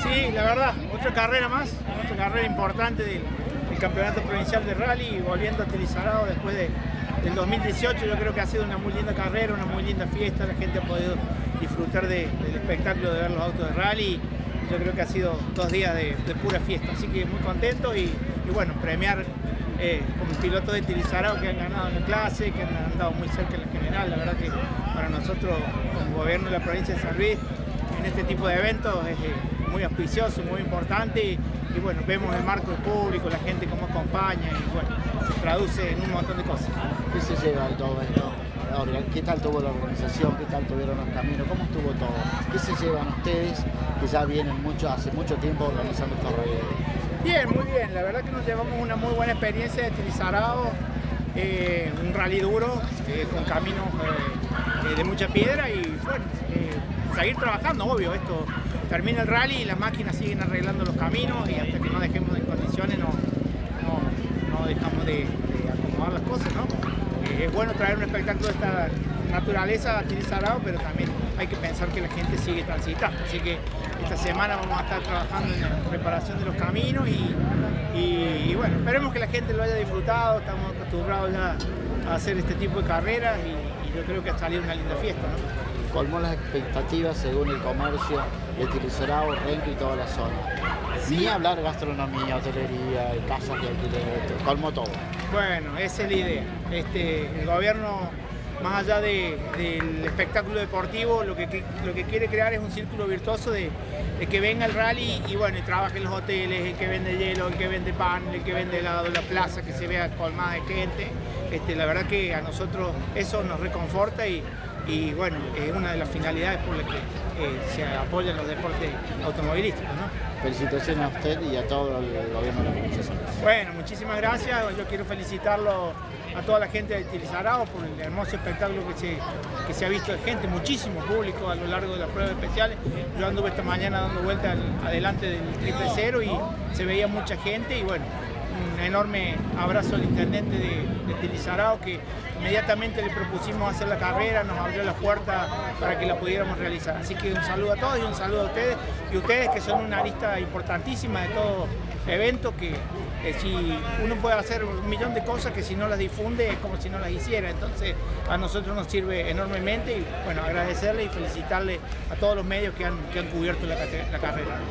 Sí, la verdad, otra carrera más, otra carrera importante del Campeonato Provincial de Rally, volviendo a Tilizarao después del 2018. Yo creo que ha sido una muy linda carrera, una muy linda fiesta, la gente ha podido disfrutar del espectáculo de ver los autos de rally. Yo creo que ha sido 2 días de pura fiesta, así que muy contento y bueno, premiar como pilotos de Tilizarao que han ganado en la clase, que han andado muy cerca en la general. La verdad que para nosotros como gobierno de la provincia de San Luis, en este tipo de eventos es muy auspicioso, muy importante y bueno, vemos el marco del público, la gente cómo acompaña y bueno, se traduce en un montón de cosas. ¿Qué se lleva de todo esto? ¿Qué tal tuvo la organización? ¿Qué tal tuvieron los caminos? ¿Cómo estuvo todo? ¿Qué se llevan ustedes que ya vienen hace mucho tiempo organizando estos rallies? Bien, muy bien. La verdad que nos llevamos una muy buena experiencia de Tilizarao, un rally duro, con caminos de mucha piedra y bueno, seguir trabajando, obvio. Esto termina el rally y las máquinas siguen arreglando los caminos y hasta que no dejemos en condiciones no dejamos de acomodar las cosas, ¿no? Es bueno traer un espectáculo de esta naturaleza a Tilizarao, pero también hay que pensar que la gente sigue transitando. Así que esta semana vamos a estar trabajando en la preparación de los caminos y bueno, esperemos que la gente lo haya disfrutado. Estamos acostumbrados ya a hacer este tipo de carreras y yo creo que ha salido una linda fiesta, ¿no? Colmó las expectativas según el comercio de Tilizarao, Renque y toda la zona. Sí. Ni hablar gastronomía, hotelería, casas de alquiler, colmó todo. Bueno, esa es la idea. El gobierno, más allá del espectáculo deportivo, lo que quiere crear es un círculo virtuoso de que venga el rally y bueno, y trabaje en los hoteles, el que vende hielo, el que vende pan, el que vende helado, la plaza, que se vea colmada de gente. La verdad que a nosotros eso nos reconforta y bueno, es una de las finalidades por las que se apoyan los deportes automovilísticos, ¿no? Felicitaciones a usted y a todo el gobierno de la provincia de San Luis. Bueno, muchísimas gracias. Yo quiero felicitarlo a toda la gente de Tilizarao por el hermoso espectáculo que se ha visto de gente, muchísimo público a lo largo de las pruebas especiales. Yo anduve esta mañana dando vueltas adelante del 000 y se veía mucha gente y bueno, un enorme abrazo al intendente de Tilizarao que inmediatamente le propusimos hacer la carrera, nos abrió las puertas para que la pudiéramos realizar. Así que un saludo a todos y un saludo a ustedes y ustedes que son una arista importantísima de todo evento que si uno puede hacer 1.000.000 de cosas que si no las difunde es como si no las hiciera. Entonces a nosotros nos sirve enormemente y bueno, agradecerle y felicitarle a todos los medios que han cubierto la carrera.